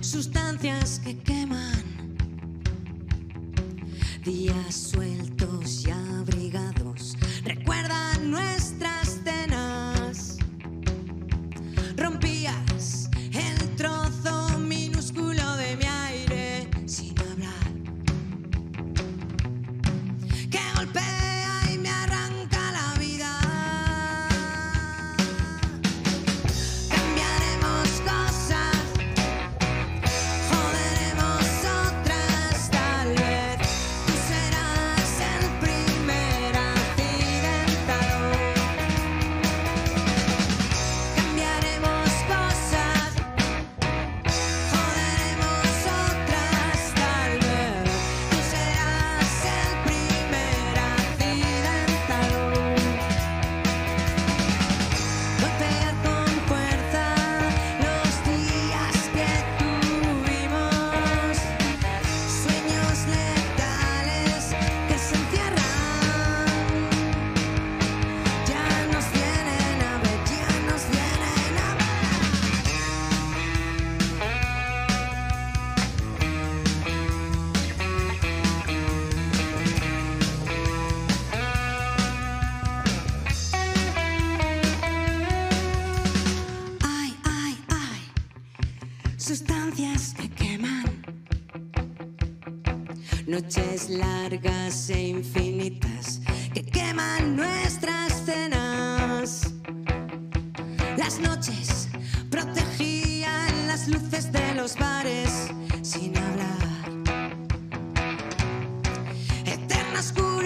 sustancias que queman, días sueltos y abrigados recuerdan nuestras cenas. Rompías el trozo minúsculo de mi aire sin hablar, que golpea y me arranca la vida. Cambiaremos cosas, joderemos otras, tal vez tú serás el primer accidentado. Cambiaremos cosas, joderemos otras, tal vez tú serás el primer accidentado. Golpear con fuerza los días que tuvimos, sueños letales que se encierran. Ya nos vienen a ver, ya nos vienen a ver. Ay, ay, ay, sustancias que queman, noches largas e infinitas que queman nuestras cenas. Las noches protegían las luces de los bares sin hablar. Eterna oscuridad.